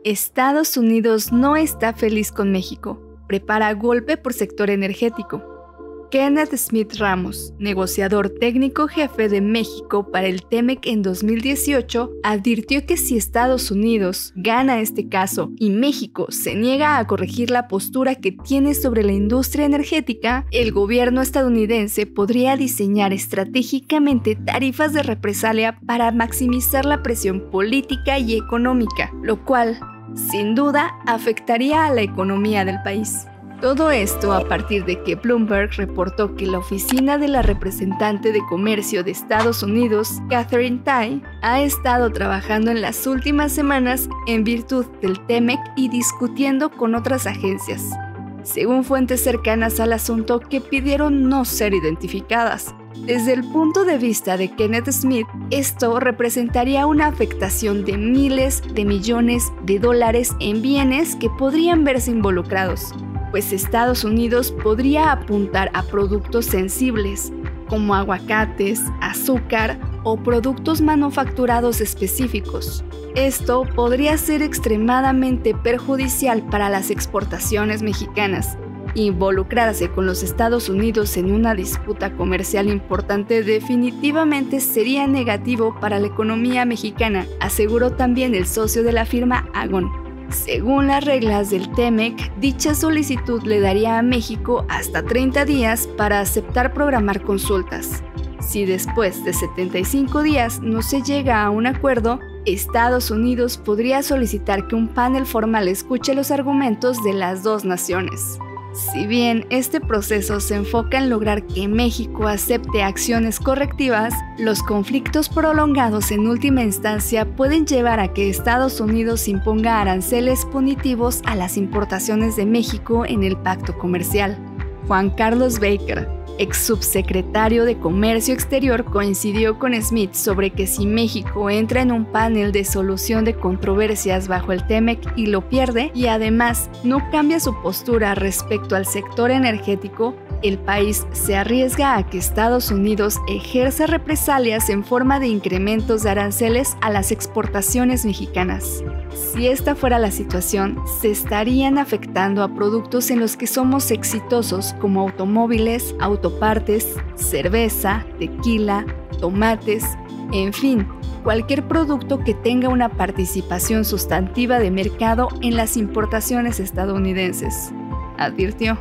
Estados Unidos no está feliz con México. Prepara golpe por sector energético. Kenneth Smith Ramos, negociador técnico jefe de México para el TEMEC en 2018, advirtió que si Estados Unidos gana este caso y México se niega a corregir la postura que tiene sobre la industria energética, el gobierno estadounidense podría diseñar estratégicamente tarifas de represalia para maximizar la presión política y económica, lo cual, sin duda, afectaría a la economía del país. Todo esto a partir de que Bloomberg reportó que la oficina de la representante de comercio de Estados Unidos, Katherine Tai, ha estado trabajando en las últimas semanas en virtud del TEMEC y discutiendo con otras agencias, según fuentes cercanas al asunto que pidieron no ser identificadas. Desde el punto de vista de Kenneth Smith, esto representaría una afectación de miles de millones de dólares en bienes que podrían verse involucrados, pues Estados Unidos podría apuntar a productos sensibles, como aguacates, azúcar o productos manufacturados específicos. Esto podría ser extremadamente perjudicial para las exportaciones mexicanas. Involucrarse con los Estados Unidos en una disputa comercial importante definitivamente sería negativo para la economía mexicana, aseguró también el socio de la firma Agon. Según las reglas del TEMEC, dicha solicitud le daría a México hasta 30 días para aceptar programar consultas. Si después de 75 días no se llega a un acuerdo, Estados Unidos podría solicitar que un panel formal escuche los argumentos de las dos naciones. Si bien este proceso se enfoca en lograr que México acepte acciones correctivas, los conflictos prolongados en última instancia pueden llevar a que Estados Unidos imponga aranceles punitivos a las importaciones de México en el pacto comercial. Juan Carlos Baker, ex subsecretario de Comercio Exterior, coincidió con Smith sobre que si México entra en un panel de solución de controversias bajo el TEMEC y lo pierde, y además no cambia su postura respecto al sector energético, el país se arriesga a que Estados Unidos ejerza represalias en forma de incrementos de aranceles a las exportaciones mexicanas. Si esta fuera la situación, se estarían afectando a productos en los que somos exitosos como automóviles, autopartes, cerveza, tequila, tomates, en fin, cualquier producto que tenga una participación sustantiva de mercado en las importaciones estadounidenses, advirtió.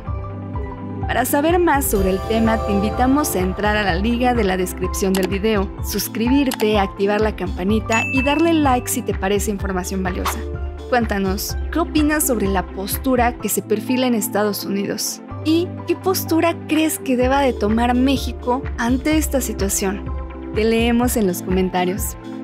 Para saber más sobre el tema, te invitamos a entrar a la liga de la descripción del video, suscribirte, activar la campanita y darle like si te parece información valiosa. Cuéntanos, ¿qué opinas sobre la postura que se perfila en Estados Unidos? ¿Y qué postura crees que deba de tomar México ante esta situación? Te leemos en los comentarios.